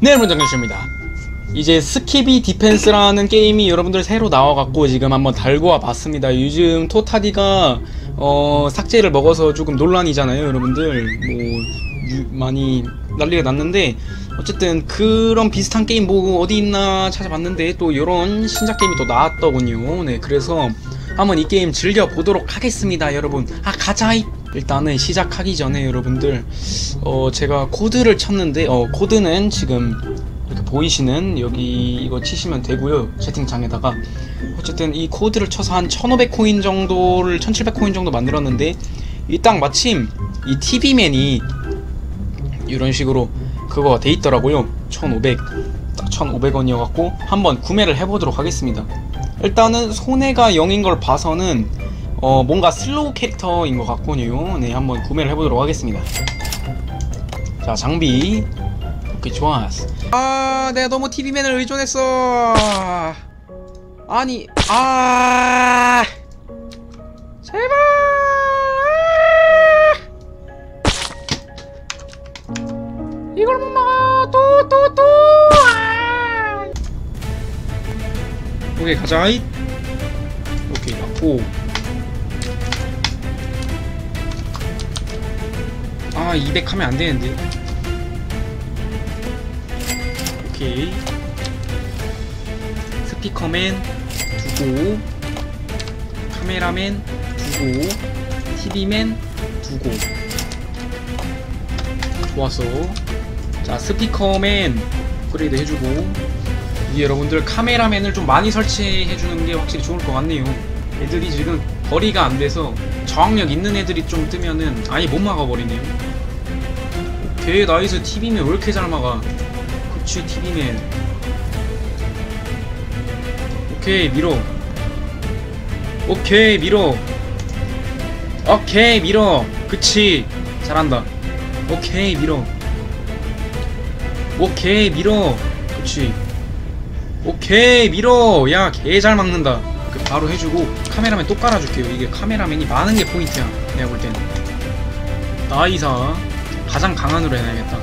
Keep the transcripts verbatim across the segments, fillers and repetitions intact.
네, 여러분 정규슈입니다. 이제 스키비 디펜스라는 게임이 여러분들 새로 나와갖고 지금 한번 달고 와봤습니다. 요즘 토타디가 어 삭제를 먹어서 조금 논란이잖아요, 여러분들. 뭐 유, 많이 난리가 났는데 어쨌든 그런 비슷한 게임 뭐 어디 있나 찾아봤는데 또 이런 신작 게임이 또 나왔더군요. 네, 그래서 한번 이 게임 즐겨보도록 하겠습니다, 여러분. 아, 가자! 일단은 시작하기 전에 여러분들 어 제가 코드를 쳤는데 어 코드는 지금 이렇게 보이시는 여기 이거 치시면 되고요, 채팅창에다가. 어쨌든 이 코드를 쳐서 한 천오백 코인 정도를 천칠백 코인 정도 만들었는데 이 딱 마침 이 티비맨이 이런 식으로 그거가 돼 있더라고요. 천오백, 딱 천오백 원이어갖고 한번 구매를 해보도록 하겠습니다. 일단은 손해가 영인 걸 봐서는 어 뭔가 슬로우 캐릭터인 것 같군요. 네, 한번 구매를 해보도록 하겠습니다. 자, 장비. 오케이, 좋았어. 아, 내가 너무 티비맨을 의존했어. 아니, 아, 제발. 아! 이걸 못 막아. 또, 또, 또. 아! 오케이, 가자. 오케이, 맞고. 아, 이백 하면 안 되는데. 오케이. 스피커맨 두고, 카메라맨 두고, 티비맨 두고. 좋았어. 자, 스피커맨 업그레이드 해주고. 이게 여러분들 카메라맨을 좀 많이 설치해주는 게 확실히 좋을 것 같네요. 애들이 지금 거리가 안 돼서 저항력 있는 애들이 좀 뜨면은 아예 못 막아버리네요. 오케이, 나이스. 티비맨 왜 이렇게 잘 막아? 그치, 티비맨. 오케이, 밀어. 오케이, 밀어. 오케이, 밀어. 그치, 잘한다. 오케이, 밀어. 오케이, 밀어. 그치. 오케이, 밀어. 야, 개 잘 막는다. 바로 해주고 카메라맨 또 깔아줄게요. 이게 카메라맨이 많은 게 포인트야, 내가 볼 때는. 나이사. 가장 강한으로 해놔야겠다.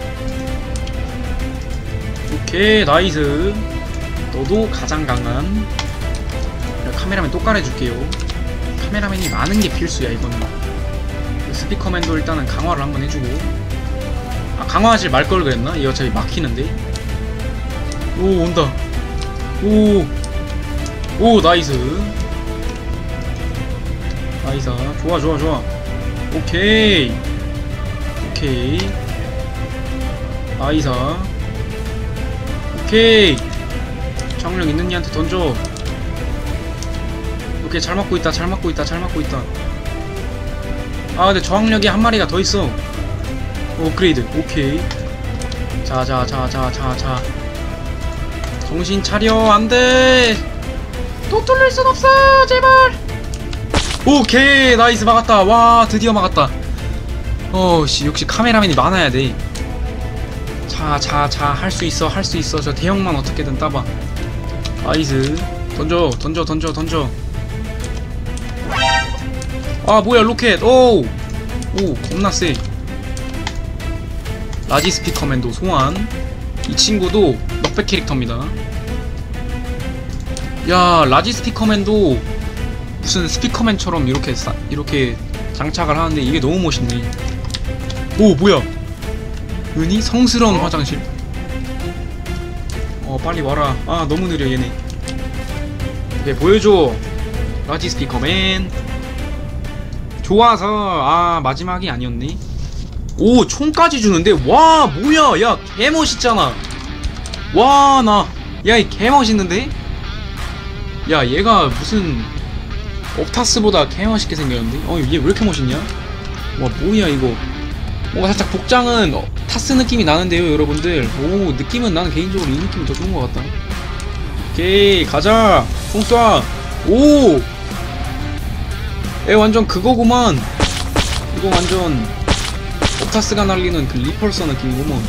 오케이, 나이스. 너도 가장 강한. 카메라맨 또 깔아줄게요. 카메라맨이 많은 게 필수야, 이거는. 스피커맨도 일단은 강화를 한번 해주고. 아, 강화하지 말 걸 그랬나? 이거 어차피 막히는데. 오, 온다. 오, 오, 나이스. 나이스. 좋아, 좋아, 좋아. 오케이. 오케이. 나이스. 오케이. 저항력 있는 이한테 던져. 오케이, 잘 맞고 있다, 잘 맞고 있다, 잘 맞고 있다. 아, 근데 저항력이 한 마리가 더 있어. 업그레이드. 오케이. 자, 자, 자, 자, 자, 자. 정신 차려. 안 돼. 또 뚫릴 순 없어, 제발. 오케이, 나이스. 막았다. 와, 드디어 막았다. 어씨, 역시 카메라맨이 많아야 돼. 자, 자, 자, 할 수 있어, 할 수 있어. 저 대형만 어떻게든 따봐. 나이스. 던져, 던져, 던져, 던져. 아, 뭐야, 로켓. 오, 오, 겁나 세. 라지 스피커맨도 소환. 이 친구도 넉백 캐릭터입니다. 야, 라지 스피커맨도 무슨 스피커맨처럼 이렇게 싸, 이렇게 장착을 하는데 이게 너무 멋있네. 오, 뭐야? 은희? 성스러운 화장실? 어, 빨리 와라. 아, 너무 느려, 얘네. 오케이, 보여줘. 라지 스피커맨. 좋아서. 아, 마지막이 아니었네. 오, 총까지 주는데? 와, 뭐야? 야, 개멋있잖아. 와, 나. 야, 이 개멋있는데? 야, 얘가 무슨 옵타스보다 개멋있게 생겼는데? 어, 얘 왜 이렇게 멋있냐? 와, 뭐야 이거. 뭔가 살짝 복장은 어, 타스 느낌이 나는데요, 여러분들. 오, 느낌은 나는 개인적으로 이 느낌이 더 좋은 것 같다. 오케이, 가자. 총 쏴. 오, 애 완전 그거구만. 이거 완전 옵타스가 날리는 그 리펄서 느낌이구먼.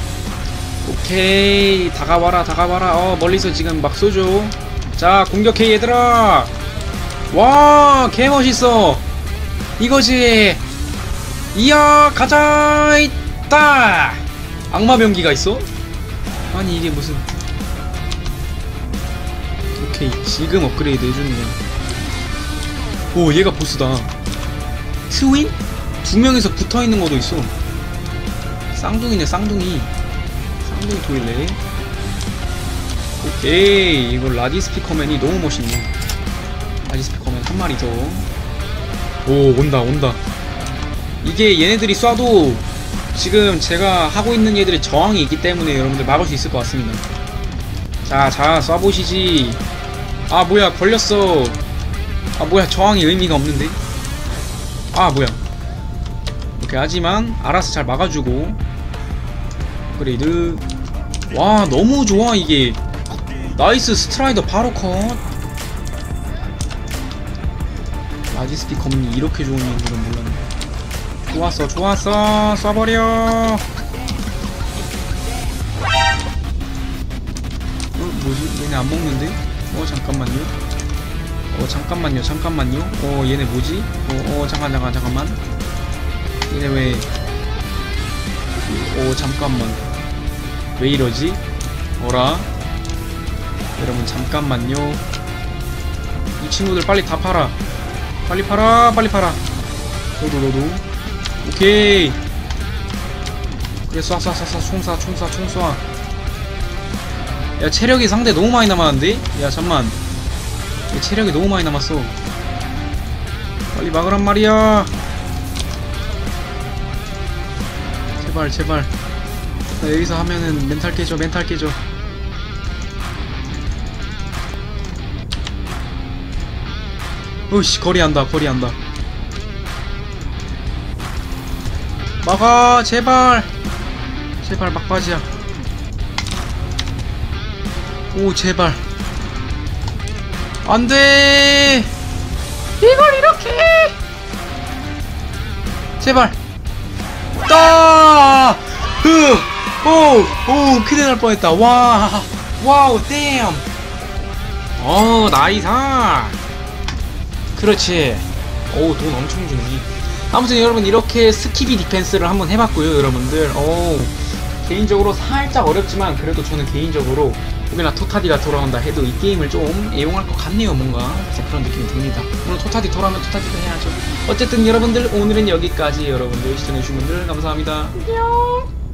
오케이, 다가와라, 다가와라. 어, 멀리서 지금 막 쏘죠. 자, 공격해, 얘들아. 와, 개멋있어. 이거지. 이야, 가자. 있다. 악마 병기가 있어? 아니 이게 무슨. 오케이 지금 업그레이드 해주는구나. 오 얘가 보스다. 트윈? 두 명이서 붙어있는 것도 있어. 쌍둥이네 쌍둥이. 쌍둥이 토일레. 오케이 이거 라디스피커맨이 너무 멋있네. 라디스피커맨 한 마리 더. 오 온다 온다. 이게 얘네들이 쏴도 지금 제가 하고 있는 얘들의 저항이 있기 때문에 여러분들 막을 수 있을 것 같습니다. 자, 자, 쏴보시지. 아, 뭐야, 걸렸어. 아, 뭐야, 저항이 의미가 없는데? 아, 뭐야. 오케이, 하지만, 알아서 잘 막아주고. 업그레이드. 와, 너무 좋아, 이게. 나이스, 스트라이더 바로 컷. 라디스피 검이 이렇게 좋은 줄은 몰랐네. 좋았어 좋았어 쏴버려. 어 뭐지 얘네 안 먹는데? 어 잠깐만요. 어 잠깐만요 잠깐만요. 어 얘네 뭐지? 어, 어 잠깐 잠깐 잠깐만. 얘네 왜 어 잠깐만 왜 이러지? 어라 여러분 잠깐만요. 이 친구들 빨리 다 팔아. 빨리 팔아 빨리 팔아. 너도 너도. 오케이. 그래 쏴 쏴 쏴 쏴 총쏴 총쏴 총쏴. 야 체력이 상대 너무 많이 남았는데? 야 잠만. 야, 체력이 너무 많이 남았어. 빨리 막으란 말이야. 제발 제발. 나 여기서 하면은 멘탈 깨져 멘탈 깨져. 어이씨 거리한다 거리한다. 막아 제발 제발 막바지야. 오 제발 안돼. 이걸 이렇게 제발 따. 오오 큰일 날 뻔했다. 와 와우 댐. 어 나이사. 그렇지. 오 돈 엄청 주네. 아무튼 여러분 이렇게 스키비 디펜스를 한번 해봤고요 여러분들. 오 개인적으로 살짝 어렵지만 그래도 저는 개인적으로 혹여나 토타디가 돌아온다 해도 이 게임을 좀 애용할 것 같네요. 뭔가 그런 느낌이 듭니다. 물론 토타디 돌아오면 토타디도 해야죠. 어쨌든 여러분들 오늘은 여기까지. 여러분들 시청해주신 분들 감사합니다. 안녕.